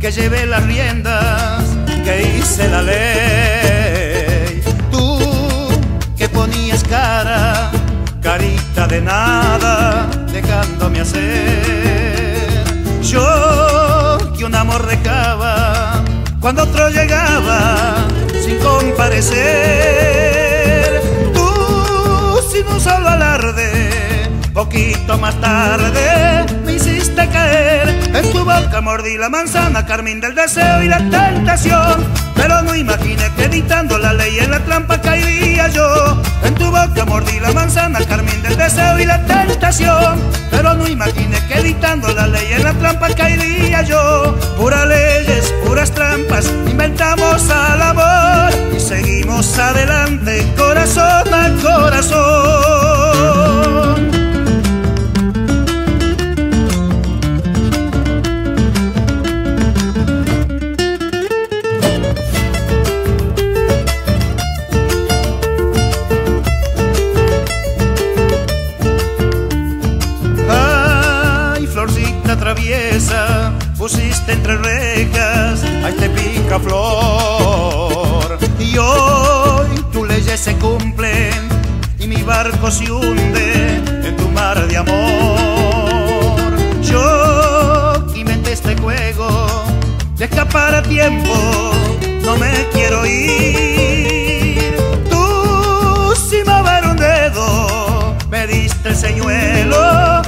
que llevé las riendas, que hice la ley. Tú que ponías carita de nada, dejándome hacer. Yo que un amor recaba cuando otro llegaba sin comparecer. Tú sin un solo alarde, poquito más tarde me hiciste caer. En tu boca mordí la manzana, carmín del deseo y la tentación, pero no imaginé que editando la ley en la trampa caería yo. En tu boca mordí la manzana, carmín del deseo y la tentación, pero no imaginé que editando la ley en la trampa caería yo. Puras leyes, puras trampas, inventamos al amor y seguimos adelante, corazón a corazón. Traviesa, pusiste entre rejas, ahí te pica flor. Y hoy tus leyes se cumplen y mi barco se hunde en tu mar de amor. Yo que inventé este juego de escapar a tiempo, no me quiero ir. Tú sin mover un dedo me diste el señuelo